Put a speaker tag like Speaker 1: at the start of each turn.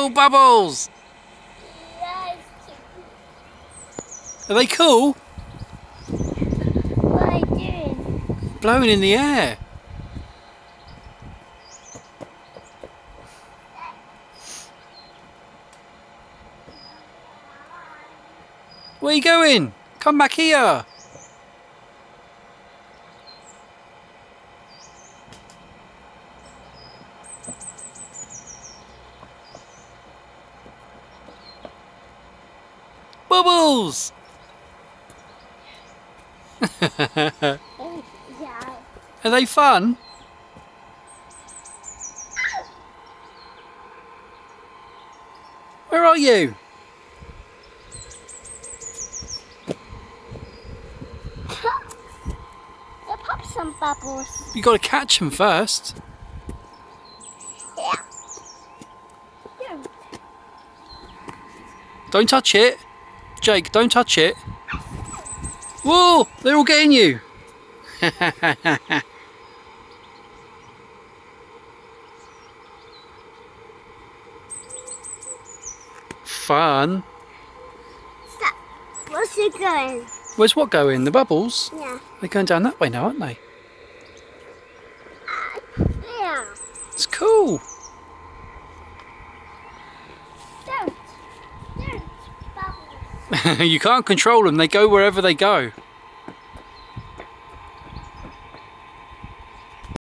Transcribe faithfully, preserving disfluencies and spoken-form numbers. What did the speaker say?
Speaker 1: Cool bubbles! Are they cool?
Speaker 2: What are you doing?
Speaker 1: Blowing in the air. Where are you going? Come back here. Bubbles!
Speaker 2: Yeah.
Speaker 1: Are they fun? Where are you?
Speaker 2: They'll pop some bubbles.
Speaker 1: You got to catch them first.
Speaker 2: Yeah. Yeah.
Speaker 1: Don't touch it. Jake, don't touch it. Whoa! They're all getting you. Fun.
Speaker 2: Stop. Where's it going?
Speaker 1: Where's what going? The bubbles?
Speaker 2: Yeah.
Speaker 1: They're going down that way now, aren't they?
Speaker 2: Yeah.
Speaker 1: It's cool.
Speaker 2: Don't. Don't. Bubbles.
Speaker 1: You can't control them. They go wherever they go.